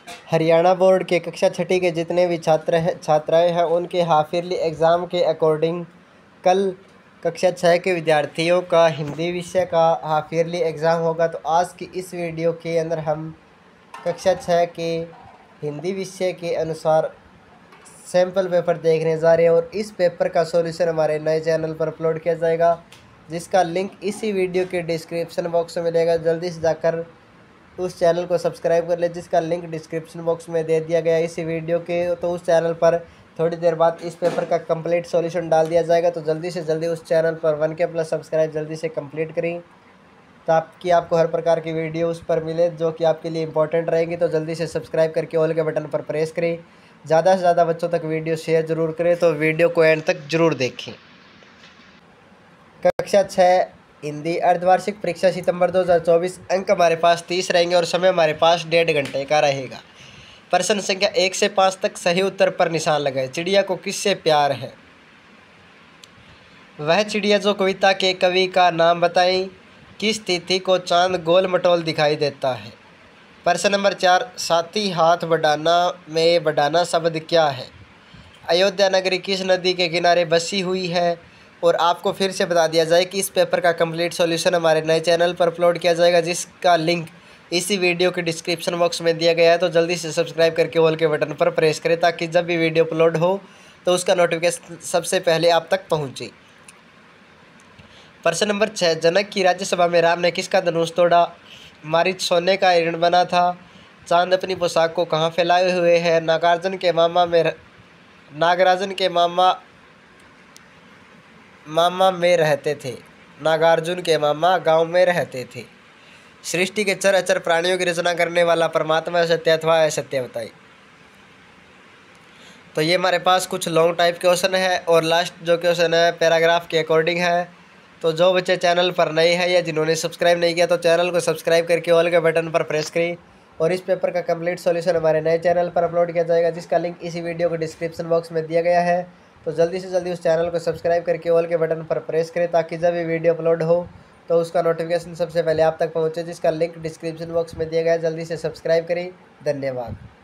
Haryana board के कक्षा छठी के जितने भी छात्राएं हैं उनके हाफ ईयरली एग्ज़ाम के अकॉर्डिंग कल कक्षा 6 के विद्यार्थियों का हिंदी विषय का हाफ ईयरली एग्ज़ाम होगा। तो आज की इस वीडियो के अंदर हम कक्षा 6 के हिंदी विषय के अनुसार सैम्पल पेपर देखने जा रहे हैं और इस पेपर का सॉल्यूशन हमारे नए चैनल पर अपलोड किया जाएगा, जिसका लिंक इसी वीडियो के डिस्क्रिप्शन बॉक्स में मिलेगा। जल्दी से जाकर उस चैनल को सब्सक्राइब कर ले, जिसका लिंक डिस्क्रिप्शन बॉक्स में दे दिया गया इसी वीडियो के। तो उस चैनल पर थोड़ी देर बाद इस पेपर का कंप्लीट सॉल्यूशन डाल दिया जाएगा। तो जल्दी से जल्दी उस चैनल पर 1K+ सब्सक्राइब जल्दी से कंप्लीट करें ताकि आपको हर प्रकार की वीडियो उस पर मिले जो कि आपके लिए इंपॉर्टेंट रहेंगी। तो जल्दी से सब्सक्राइब करके ऑल के बटन पर प्रेस करें। ज़्यादा से ज़्यादा बच्चों तक वीडियो शेयर ज़रूर करें, तो वीडियो को एंड तक ज़रूर देखें। कक्षा 6 हिंदी अर्धवार्षिक परीक्षा सितंबर 2024। अंक हमारे पास 30 रहेंगे और समय हमारे पास 1.5 घंटे का रहेगा। प्रश्न संख्या 1 से 5 तक सही उत्तर पर निशान लगाए। चिड़िया को किससे प्यार है? वह चिड़िया जो कविता के कवि का नाम बताएं। किस तिथि को चांद गोल मटोल दिखाई देता है? प्रश्न नंबर 4, साथी हाथ बढ़ाना में बढ़ाना शब्द क्या है? अयोध्या नगरी किस नदी के किनारे बसी हुई है? और आपको फिर से बता दिया जाए कि इस पेपर का कंप्लीट सॉल्यूशन हमारे नए चैनल पर अपलोड किया जाएगा, जिसका लिंक इसी वीडियो के डिस्क्रिप्शन बॉक्स में दिया गया है। तो जल्दी से सब्सक्राइब करके ऑल के बटन पर प्रेस करें ताकि जब भी वीडियो अपलोड हो तो उसका नोटिफिकेशन सबसे पहले आप तक पहुँचे। प्रश्न नंबर 6, जनक की राज्यसभा में राम ने किसका धनुष तोड़ा? मारीच सोने का हिरण बना था। चांद अपनी पोशाक को कहाँ फैलाए हुए है? नागार्जुन के मामा में रहते थे। नागार्जुन के मामा गांव में रहते थे। सृष्टि के चर अचर प्राणियों की रचना करने वाला परमात्मा सत्य अथवा असत्य बताइए। तो ये हमारे पास कुछ लॉन्ग टाइप क्वेश्चन है और लास्ट जो क्वेश्चन है पैराग्राफ के अकॉर्डिंग है। तो जो बच्चे चैनल पर नए हैं या जिन्होंने सब्सक्राइब नहीं किया तो चैनल को सब्सक्राइब करके ऑल के बटन पर प्रेस करें और इस पेपर का कंप्लीट सॉल्यूशन हमारे नए चैनल पर अपलोड किया जाएगा, जिसका लिंक इसी वीडियो के डिस्क्रिप्शन बॉक्स में दिया गया है। तो जल्दी से जल्दी उस चैनल को सब्सक्राइब करके ऑल के बटन पर प्रेस करें ताकि जब भी वीडियो अपलोड हो तो उसका नोटिफिकेशन सबसे पहले आप तक पहुँचे, जिसका लिंक डिस्क्रिप्शन बॉक्स में दिया गया है। जल्दी से सब्सक्राइब करें। धन्यवाद।